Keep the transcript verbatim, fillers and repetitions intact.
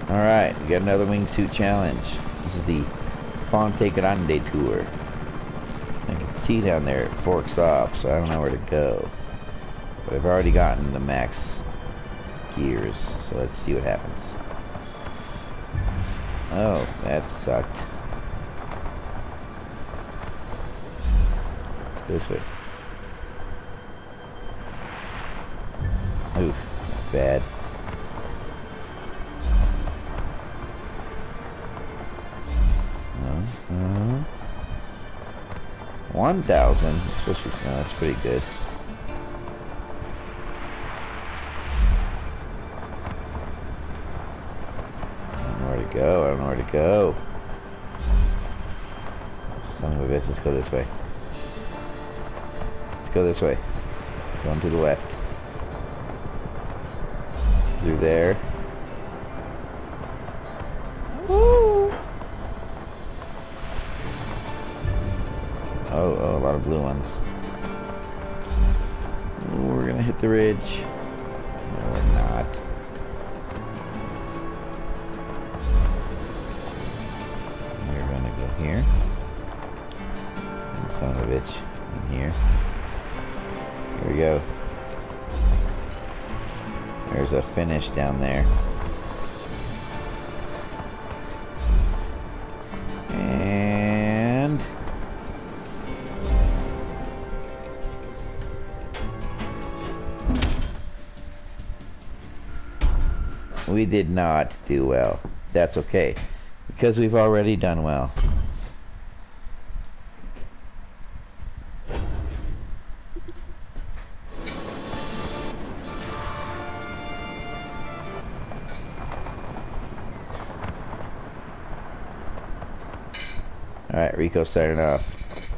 Alright, we got another wingsuit challenge. This is the Fonte Grande tour. I can see down there it forks off, so I don't know where to go. But I've already gotten the max gears, so let's see what happens. Oh, that sucked. Let's go this way. Oof, bad. Uh, one thousand. It's supposed to be, no, that's pretty good. I don't know where to go. I don't know where to go. Son of a bitch. Let's go this way. Let's go this way. Going to the left. Through there. Woo! Oh, oh, a lot of blue ones. Ooh, we're gonna hit the ridge. No, we're not. We're gonna go here. And son of a bitch in here. Here we go. There's a finish down there. And we did not do well. That's okay, because we've already done well. Alright, Rico starting off.